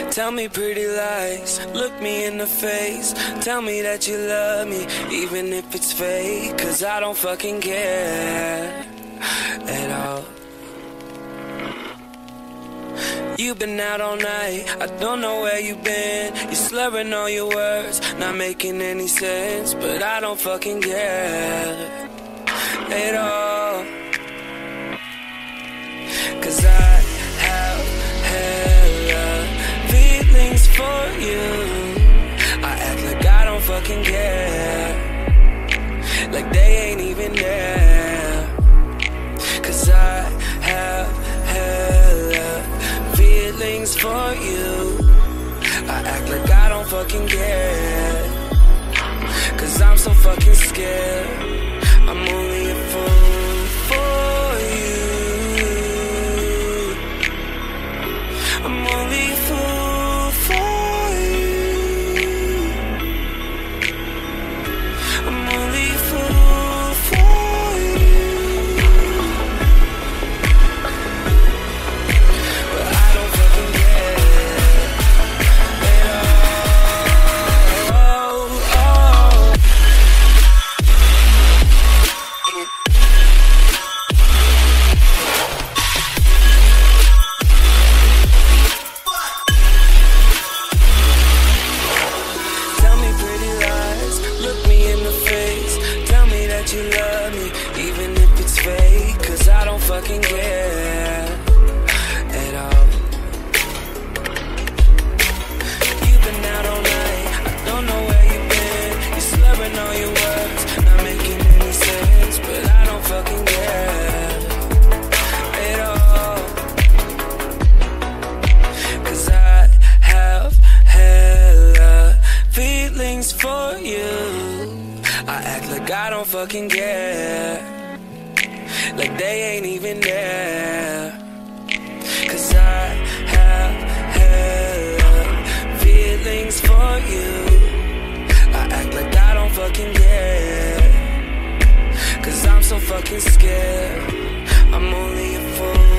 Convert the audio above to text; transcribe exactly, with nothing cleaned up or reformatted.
Tell me pretty lies, look me in the face. Tell me that you love me, even if it's fake. Cause I don't fucking care at all. You've been out all night, I don't know where you've been. You're slurring all your words, not making any sense. But I don't fucking care at all. Cause I have hella feelings for you. I act like I don't fucking care, like they ain't even there. Cause I have hella feelings for you. I act like I don't fucking care, cause I'm so fucking scared. I'm only a fool for you. I'm only a fool for you. I'm only a fool for you. But I don't fucking care at all. Oh, tell me pretty lies, look me in the face. Tell me that you love me, even if it's fake. Cause I don't fucking care at all. You've been out all night, I don't know where you've been. You're slurring all your words, not making any sense. But I don't fucking care at all. Cause I have hella feelings for you. I act like I don't fucking care, like they ain't even there. Cause I have hella feelings for you. I act like I don't fucking care, cause I'm so fucking scared. I'm only a fool